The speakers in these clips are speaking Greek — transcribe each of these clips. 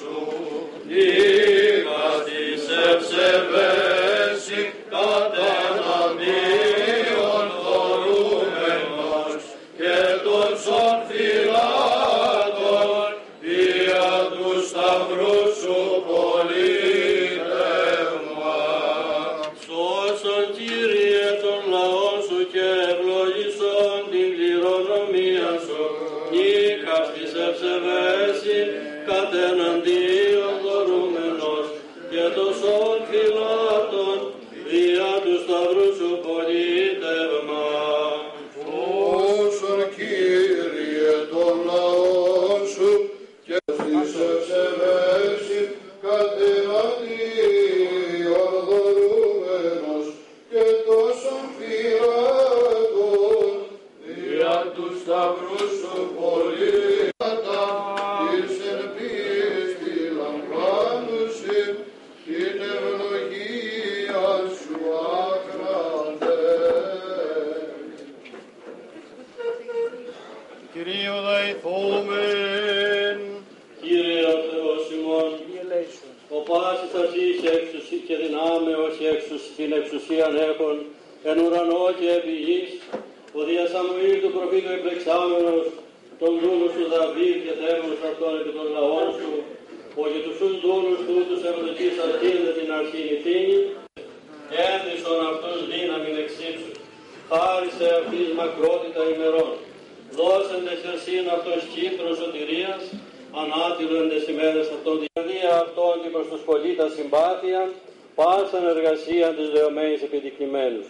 σου, νίκας ευσεβέση κατεναντίον θωρούμενος και των σων φυλάτων δια του σταυρού σου πολίτευμα. Σώσον Κύριε τον λαό σου και ευλογήσον την κληρονομία σου, νίκας της ευσεβέση κατεναντίον θωρούμενος και των σων φυλάτων δια του σταυρού σου πολίτευμα. Σώσον Κύριε τον λαό σου και της ευσεβέση κατεναντίον θωρούμενος και τόσων φυλάτων δια του σταυρού σου πολίτευμα. Εις εν πίστη λαμβάνουσι την ευλογία σου ακρατε. Κυρίου δεηθούμεν. Κύριε ο Θεός ημών, ο πάσης αρχής και δυνάμεως την εξουσίαν έχων εν ουρανό και επί γης, ο δια Σαμουήλ του προφήτου εμπλεξάμενος, τον δούλου σου Δαβίδ και θέμενος αυτών επί των λαών σου, ο και τους δούλους τούτους ευδοκής αρχήνδε την αρχήνηθήνη, ένδυσον αυτούς δύναμην εξύψου, χάρισε αυτής μακρότητα ημερών, δώσεντες εσύν αυτός κύπρος σωτηρίας, ανάτηλοντες ημέρες αυτών διαδία αυτών και προς τους πολίτας συμπάθεια, πάσαν εργασίαν της δεωμένης επιδεικνυμένους.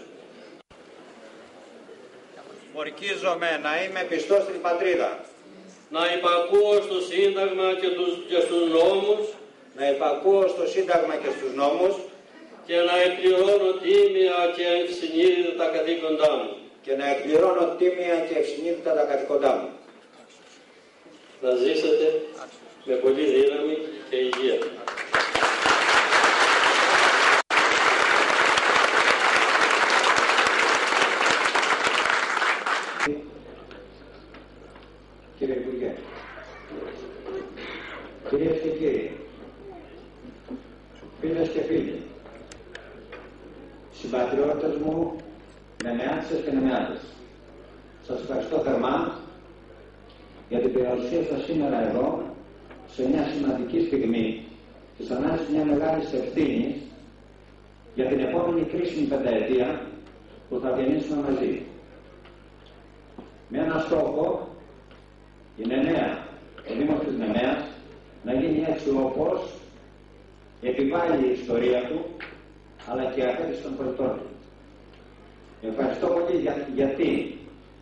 Ορκίζομαι να είμαι πιστός στην πατρίδα, Να υπακούω στο Σύνταγμα και στους νόμους, να υπακούω στο Σύνταγμα και στους νόμους και να εκπληρώνω τίμια και ευσυνείδητα τα καθήκοντά μου. και να εκπληρώνω τίμια και ευσυνείδητα τα καθήκοντά μου. Να ζήσετε με πολύ δύναμη και υγεία. Κύριε Υπουργέ, κυρίες και κύριοι, φίλες και φίλοι, συμπατριώτες μου, νεμεάτσες και νεμεάτες, σας ευχαριστώ θερμά για την παρουσία σας σήμερα εδώ σε μια σημαντική στιγμή της ανάλυσης μια μεγάλης ευθύνης για την επόμενη κρίσιμη πενταετία που θα διανύσουμε μαζί. Με ένα στόχο, η Νεμαία, ο Δήμος της Νεμαίας, να γίνει έτσι όπως επιβάλλει η ιστορία του, αλλά και η απέτηση των πολιτών του. Ευχαριστώ πολύ γιατί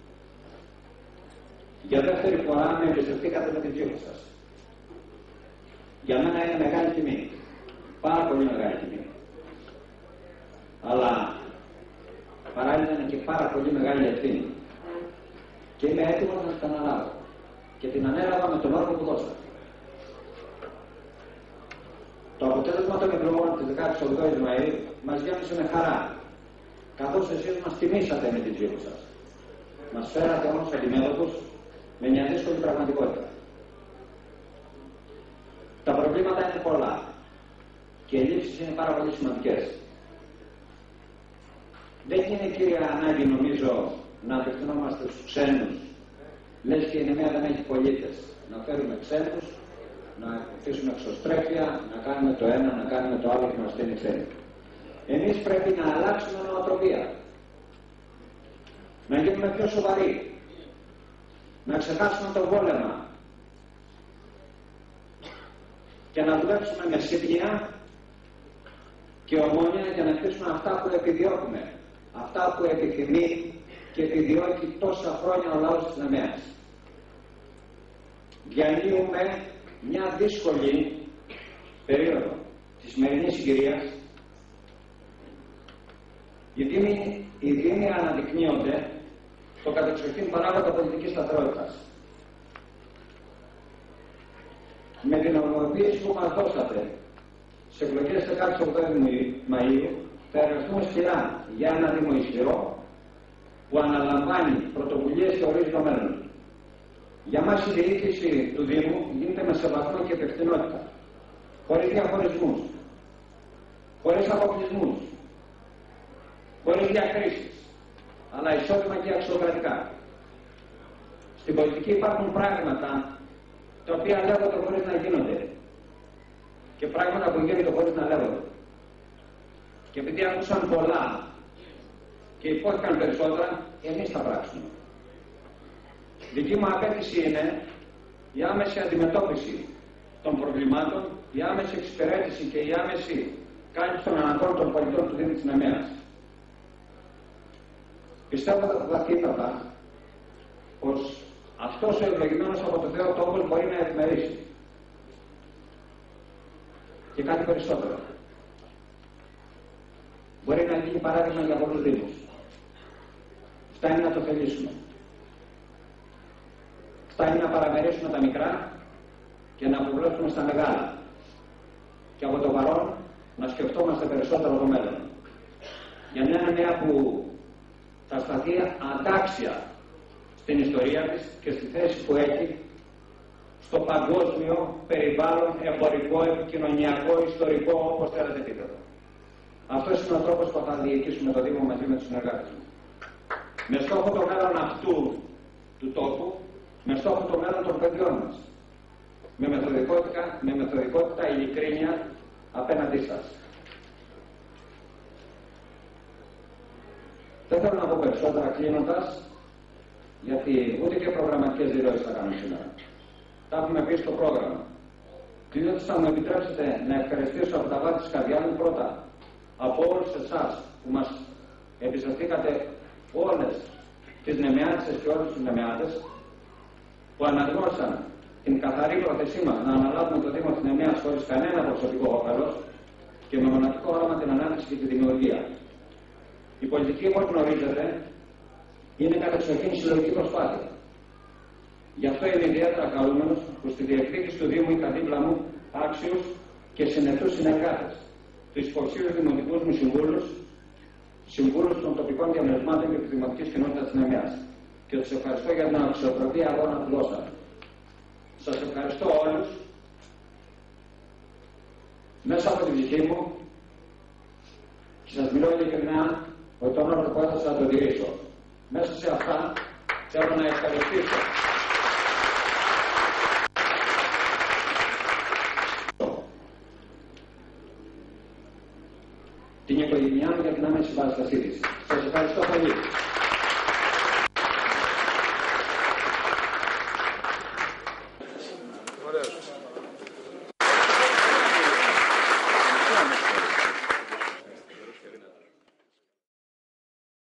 για δεύτερη φορά με εμπιστευτήκατε με την ψήφο σας. Για μένα είναι μεγάλη τιμή, πάρα πολύ μεγάλη τιμή. Αλλά παράλληλα είναι και πάρα πολύ μεγάλη ευθύνη. Και είμαι έτοιμος να την αναλάβω. Και την ανέλαβα με τον όρκο που δώσατε. Το αποτέλεσμα των εκλογών της 18ης Μαΐου μας γέμισε με χαρά, καθώς εσείς μας τιμήσατε με την ψήφο σας. Μας φέρατε όμως αντιμέτωπους με μια δύσκολη πραγματικότητα. Τα προβλήματα είναι πολλά και οι λήψεις είναι πάρα πολύ σημαντικές. Δεν είναι, κύριε, ανάγκη, νομίζω, να απευθυνόμαστε στους ξένους, λες και η Νεμαία δεν έχει πολίτες. Να φέρουμε ξένους, να αφήσουμε εξωστρέφεια, να κάνουμε το ένα, να κάνουμε το άλλο και να στέλνει ξένοι. Εμείς πρέπει να αλλάξουμε νοοτροπία, να γίνουμε πιο σοβαροί, να ξεχάσουμε το πόλεμα και να δουλέψουμε με σύμπνοια και ομόνοια για να χτίσουμε αυτά που επιδιώκουμε, αυτά που επιθυμεί και επιδιώκει τόσα χρόνια ο λαός της Νεμαίας. Διανύουμε μια δύσκολη περίοδο της σημερινής συγκυρίας. Οι δήμοι αναδεικνύονται στο κατεξοχήν παράγοντα πολιτικής σταθερότητας. Με την ομοποίηση που μας δώσατε σε εκλογές 18 Μαΐου θα εργαστούμε σκληρά για ένα Δήμο ισχυρό που αναλαμβάνει πρωτοβουλίες και ορίζει το μέλλον. Για μας η διοίκηση του Δήμου γίνεται με σεβασμό και υπευθυνότητα. χωρίς διαχωρισμούς, χωρίς αποκλεισμούς, χωρίς διακρίσεις, αλλά ισότιμα και αξιοκρατικά. Στην πολιτική υπάρχουν πράγματα τα οποία λέγονται χωρίς να γίνονται και πράγματα που γίνονται χωρίς να λέγονται. Και επειδή άκουσαν πολλά και υπόθηκαν περισσότερα, εμείς θα πράξουμε. Δική μου απέτηση είναι η άμεση αντιμετώπιση των προβλημάτων, η άμεση εξυπηρέτηση και η άμεση κάλυψη των αναγκών των πολιτών του Δήμου της Νεμέας. Πιστεύω βαθύτατα πως αυτός ο ευλογημένος από το Θεό τόπος μπορεί να ευημερήσει και κάτι περισσότερο. Μπορεί να γίνει παράδειγμα για πολλούς Δήμους. Φτάνει να το θελήσουμε. Φτάνει να παραμερίσουμε τα μικρά και να αποβλέψουμε στα μεγάλα. Και από το παρόν να σκεφτόμαστε περισσότερο το μέλλον. Για μια νέα που θα σταθεί αντάξια στην ιστορία της και στη θέση που έχει στο παγκόσμιο περιβάλλον, εμπορικό, επικοινωνιακό, ιστορικό, όπως θέλετε επίπεδο. Αυτός είναι ο τρόπος που θα διοικήσουμε το Δήμο μαζί με τους συνεργάτες μου. Με στόχο το μέλλον αυτού του τόπου, με στόχο το μέλλον των παιδιών μας. Με μεθοδικότητα, ειλικρίνεια απέναντί σας. Δεν θέλω να πω περισσότερα κλείνοντας, γιατί ούτε και προγραμματικές δηλώσεις θα κάνω σήμερα. Τα έχουμε πει στο πρόγραμμα. Κλείνοντας, θα μου επιτρέψετε να ευχαριστήσω από τα βάθη της καρδιάς μου πρώτα από όλους εσάς που μας εμπιστευτήκατε όλες τις Νεμεάτισσες και όλους τους Νεμεάτες που αναγνώρισαν την καθαρή πρόθεσή μας να αναλάβουμε το Δήμο της Νεμέας χωρίς κανένα προσωπικό όφελος και με μοναδικό όραμα την ανάπτυξη και τη δημιουργία. Η πολιτική, όπως γνωρίζετε, είναι κατεξοχήν συλλογική προσπάθεια. Γι' αυτό είμαι ιδιαίτερα χαρούμενος που στη διεκδίκηση του Δήμου είχα δίπλα μου άξιους και συνετούς συνεργάτες, τους υποψήφιους δημοτικούς μου συμβούλους των τοπικών διαμερισμάτων και της δημοτικής κοινότητας της Νεμέας. Και τους ευχαριστώ για την αξιοπρεπή αγώνα που δώσατε. Σας ευχαριστώ όλους μέσα από την ψυχή μου και σας μιλώ ειλικρινά ότι το όνομα που έδωσα θα το τηρήσω. Μέσα σε αυτά θέλω να ευχαριστήσω την οικογένειά μου για την άμεση παραστασή της. Σας ευχαριστώ πολύ.